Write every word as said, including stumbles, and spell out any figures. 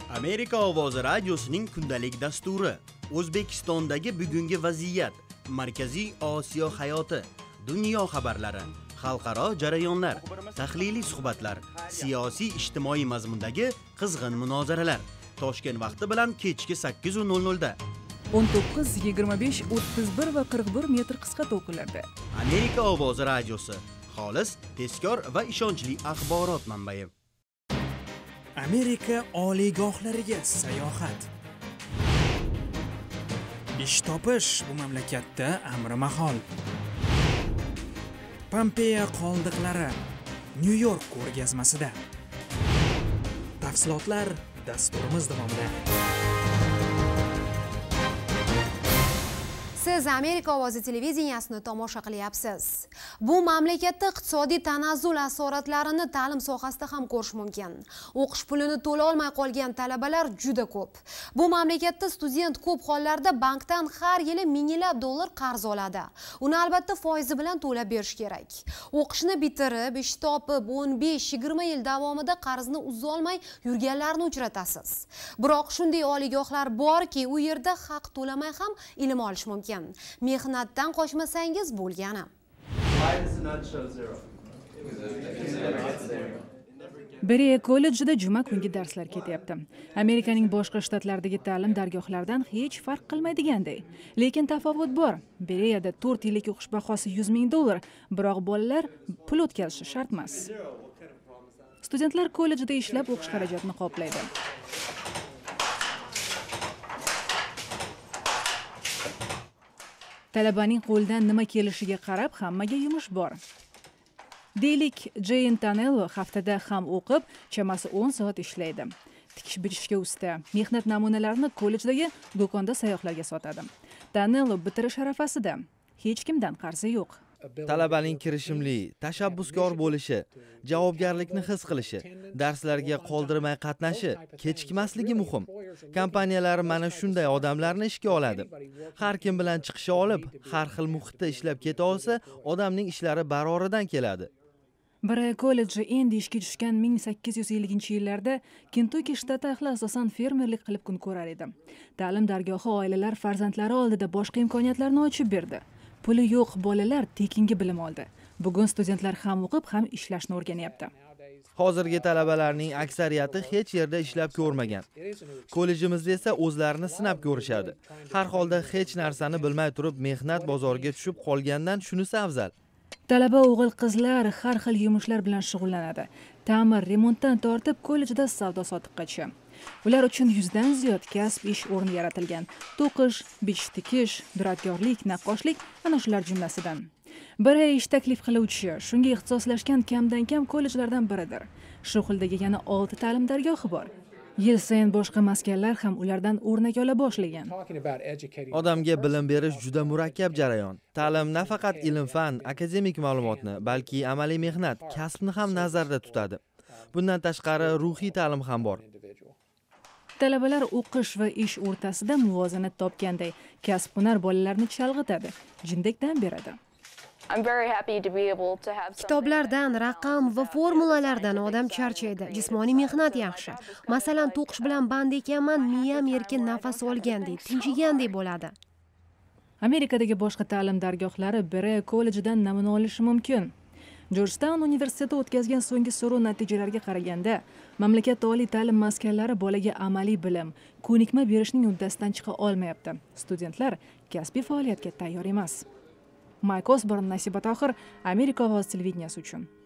Amerika ovozi radiosining kundalik dasturi. O'zbekistondagi bugungi vaziyat, Markaziy Osiyo hayoti, dunyo xabarlari, xalqaro jarayonlar, tahliliy suhbatlar, siyosiy ijtimoiy mazmundagi qizg'in munozaralar. Toshkent vaqti bilan kechki sakkiz nol nol da. o'n to'qqiz, yigirma besh, o'ttiz bir va qirq bir metr qisqa to'lqinlarda. Amerika ovozi radiosi. Xolis, tezkor va ishonchli axborot manbai. Amerika oliygohlariga sayohat. Ish topish bu mamlakatda amri mahol. Pompeo qoldiqlari New York ko'rgazmasida. Tafsilotlar dasturimiz davomida. Siz Amerika ovozi televideniyasini tomosha qilyapsiz. Bu mamlakatda iqtisodiy tanazzul asoratlarini ta'lim sohasida ham ko'rish mumkin. O'qish pulini to'la olmay qolgan talabalar juda ko'p. Bu mamlakatda student ko'p hollarda bankdan har yili minglab dollar qarz oladi. Uni albatta foizi bilan to'lab berish kerak. O'qishni bitirib, ish topib, o'n besh yigirma yil davomida qarzni uzolmay yurganlarni uchratasiz. Biroq shunday oliygohlar borki, u yerda haq to'lamay ham ilm olish mumkin. Mehnatdan qochmasangiz bo'lgani. Berea kollejida juma kungi darslar ketyapti. Amerikaning boshqa shtatlaridagi ta'lim dargohlaridan hech farq qilmaydiganday. Lekin tafovut bor. Bereada to'rt yillik o'qish bahosi yuz ming dollar, biroq bolalar pul o'tkazishi shart emas. Studentlar kollejida ishlab o'qish xarajatini qoplaydi. Talabaning qo'lidan nima kelishiga qarab hammaga yumush bor. Deylik, Jane Tanello haftada ham o'qib, chamasi o'n soat ishlaydi. Tikish bichishga usta. Mehnat namunalarini kollejdagi do'konda sayyohlarga sotadi. Tanello bitirish arafasida. Hech kimdan qarzi yo'q. Talabaning kirishimli, tashabbuskor bo'lishi, javobgarlikni his qilishi, darslarga qoldirmay qatnashi, kechikmasligi muhim. Kompaniyalar mana shunday odamlarni ishga oladi. Har kim bilan chiqisha olib, har xil muhitda ishlab keta olsa, odamning ishlari baroridan keladi. Berea kolleji endi ishga tushgan ming sakkiz yuz ellinchi yillarda Kentucky shtati ahli asosan fermerlik qilib kun ko'rar edi. Ta'lim dargohi oilalar farzandlari oldida boshqa imkoniyatlarni ochib berdi. Puli yo'q bolalar tekinga bilim oldi. Bugun studentlar ham o'qib, ham ishlashni o'rganyapti. Hozirgi talabalarning aksariyati hech yerda ishlab ko'rmagan. Kollejimizda esa o'zlarini sinab ko'rishadi. Har holda hech narsani bilmay turib mehnat bozoriga tushib qolgandan shunisi afzal. Talaba o'g'il-qizlar har xil yumushlar bilan shug'ullanadi. Ta'mir, remontdan tortib kollejda savdo-sotiqqacha. Ular uchun yuzdan ziyod kasb ish o'rni yaratilgan. To'qish, bichish tikish, duradgorlik, naqqoshlik ana shular jumlasidan. Berea ish taklif qiluvchi, shunga ixtisoslashgan kamdan kam kollejlardan biridir. Shu xildagi yana olti ta'lim dargohi bor. Yil sayin boshqa maskanlar ham ulardan o'rnak ola boshlagan. Odamga bilim berish juda murakkab jarayon. Ta'lim nafaqat ilm-fan, akademik ma'lumotni, balki amaliy mehnat, kasbni ham nazarda tutadi. Bundan tashqari ruhiy ta'lim ham bor. Talabalar o'qish va ish o'rtasida muvozanat topganday, kasb-hunar bolalarni chalg'itadi, jindekdan beradi. Kitoblardan, raqam va formulalardan odam charchaydi. Jismoniy mehnat yaxshi. Masalan, to'qish bilan band ekanman, miyam erkin nafas olgandek, tinchigandek bo'ladi. Amerikadagi boshqa ta'lim dargohlari Berea kollejidan namuna olishi mumkin. Georgetown universiteti o'tkazgan so'nggi so'rov natijalariga qaraganda, mamlakat oliy ta'lim maskanlari bolaga amaliy bilim, ko'nikma berishning uddasidan chiqa olmayapti. Studentlar kasbiy faoliyatga tayyor emas. Mike Osborne, Nasiba Tohir, Amerika ovozi televideniyasi uchun.